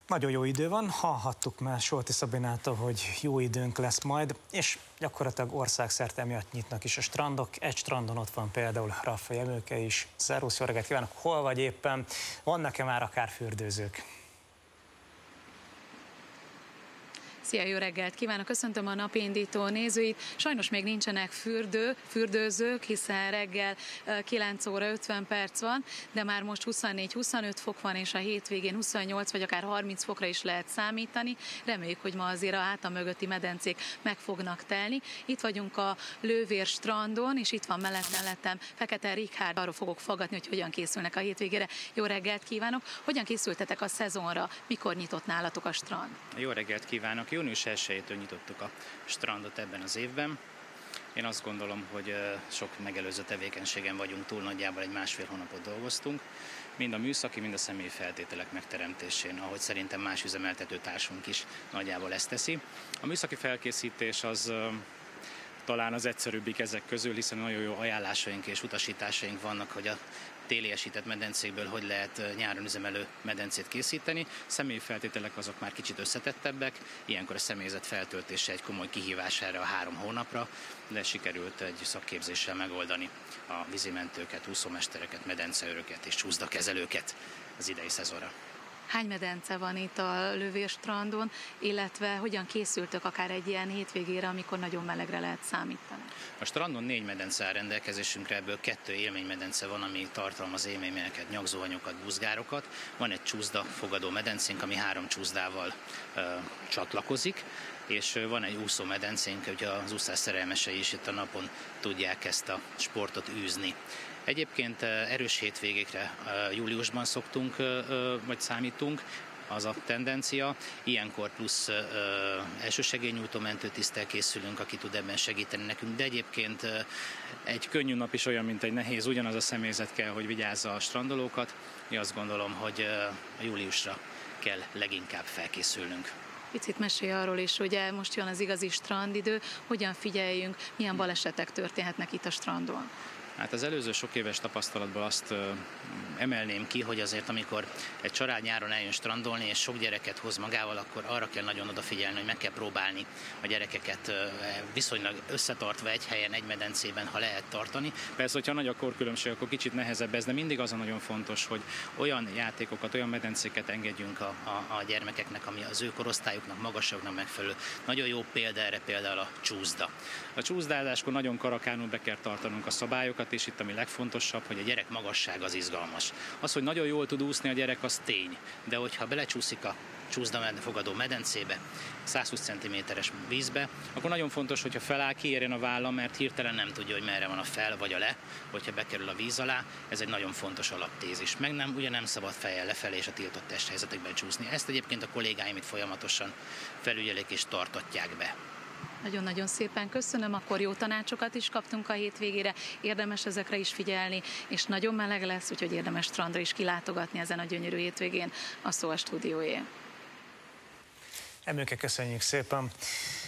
Nagyon jó idő van, hallhattuk már Solti Szabinától, hogy jó időnk lesz majd, és gyakorlatilag országszerte emiatt nyitnak is a strandok. Egy strandon ott van például Raffai Emőke is. Szervusz, jó reggelt kívánok! Hol vagy éppen? Vannak-e már akár fürdőzők? Szia, jó reggelt kívánok! Köszöntöm a napindító nézőit. Sajnos még nincsenek fürdőzők, hiszen reggel 9 óra 50 perc van, de már most 24-25 fok van, és a hétvégén 28 vagy akár 30 fokra is lehet számítani. Reméljük, hogy ma azért a hátam mögötti medencék meg fognak telni. Itt vagyunk a Lővér strandon, és itt van mellettem Fekete Richárd. Arról fogok faggatni, hogy hogyan készülnek a hétvégére. Jó reggelt kívánok! Hogyan készültetek a szezonra? Mikor nyitott nálatok a strand? Jó reggelt kívánok! Június 1-től nyitottuk a strandot ebben az évben. Én azt gondolom, hogy sok megelőző tevékenységen vagyunk túl, nagyjából egy másfél hónapot dolgoztunk. Mind a műszaki, mind a személyi feltételek megteremtésén, ahogy szerintem más üzemeltető társunk is nagyjából ezt teszi. A műszaki felkészítés az talán az egyszerűbbik ezek közül, hiszen nagyon jó ajánlásaink és utasításaink vannak, hogy a téliesített medencékből hogy lehet nyáron üzemelő medencét készíteni. Személyi feltételek azok már kicsit összetettebbek, ilyenkor a személyzet feltöltése egy komoly kihívás erre a 3 hónapra, de sikerült egy szakképzéssel megoldani a vízimentőket, úszómestereket, medenceőröket és csúszdakezelőket az idei szezonra. Hány medence van itt a Lővér strandon, illetve hogyan készültök akár egy ilyen hétvégére, amikor nagyon melegre lehet számítani? A strandon 4 medence áll rendelkezésünkre, ebből 2 élménymedence van, ami tartalmaz élményeket, nyakzuhanyokat, buzgárokat. Van egy csúszda fogadó medencénk, ami 3 csúszdával csatlakozik, és van egy úszómedencénk, hogy az úszás szerelmesei is itt a napon tudják ezt a sportot űzni. Egyébként erős hétvégékre júliusban szoktunk, vagy számítunk, az a tendencia. Ilyenkor plusz elsősegélynyújtó mentőtiszttel készülünk, aki tud ebben segíteni nekünk, de egyébként egy könnyű nap is olyan, mint egy nehéz, ugyanaz a személyzet kell, hogy vigyázza a strandolókat. Én azt gondolom, hogy a júliusra kell leginkább felkészülnünk. Picit mesélj arról is, ugye most jön az igazi strandidő, hogyan figyeljünk, milyen balesetek történhetnek itt a strandon? Hát az előző sok éves tapasztalatból azt emelném ki, hogy azért amikor egy család nyáron eljön strandolni és sok gyereket hoz magával, akkor arra kell nagyon odafigyelni, hogy meg kell próbálni a gyerekeket viszonylag összetartva egy helyen, egy medencében, ha lehet tartani. Persze, hogyha nagy a korkülönbség, akkor kicsit nehezebb ez, de mindig az a nagyon fontos, hogy olyan játékokat, olyan medencéket engedjünk a gyermekeknek, ami az ő korosztályuknak, magasságnak megfelelő. Nagyon jó példa erre például a csúszda. A csúszdázáskor nagyon karakánul be kell tartanunk a szabályokat, és itt ami legfontosabb, hogy a gyerek magasság az izgalmas. Az, hogy nagyon jól tud úszni a gyerek, az tény, de hogyha belecsúszik a csúszdafogadó medencébe, 120 cm-es vízbe, akkor nagyon fontos, hogyha feláll, kiérjen a válla, mert hirtelen nem tudja, hogy merre van a fel vagy a le, hogyha bekerül a víz alá. Ez egy nagyon fontos alaptézis. Ugye nem szabad fejjel lefelé és a tiltott testhelyzetekben csúszni. Ezt egyébként a kollégáim itt folyamatosan felügyelik és tartatják be. Nagyon-nagyon szépen köszönöm, akkor jó tanácsokat is kaptunk a hétvégére, érdemes ezekre is figyelni, és nagyon meleg lesz, úgyhogy érdemes strandra is kilátogatni ezen a gyönyörű hétvégén. A szó a stúdióé. Emőke, köszönjük szépen!